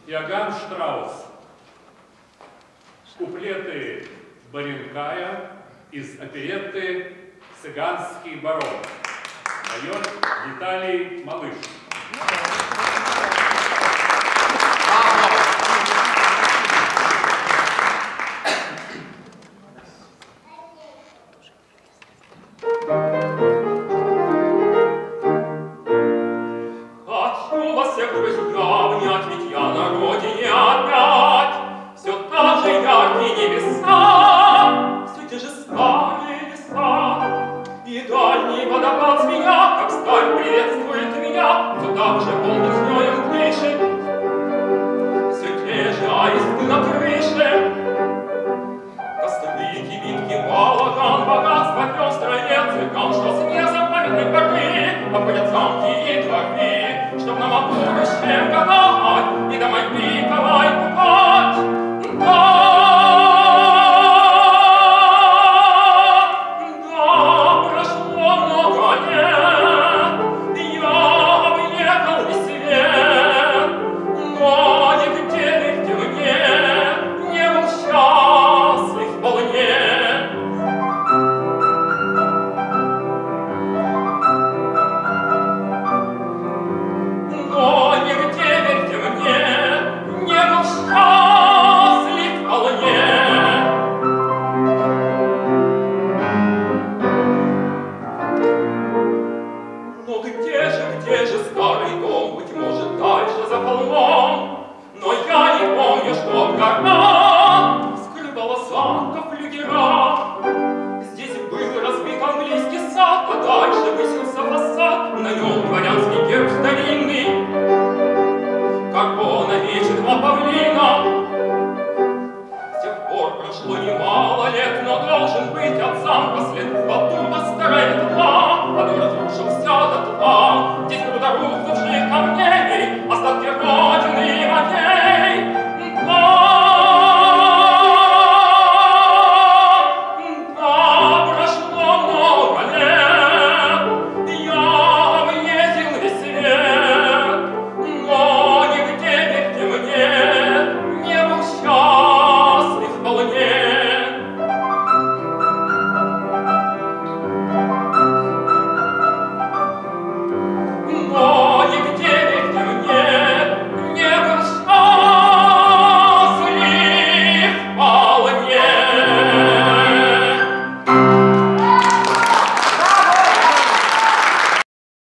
Иоганн Штраус. Куплеты Баренкая из оперетты «Цыганский барон». Поет Виталий Малыш. Хочу вас всех, друзья, обнять, ведь я на родине опять. Все так же яркие небеса, все те же старые леса, и дальний водопад с меня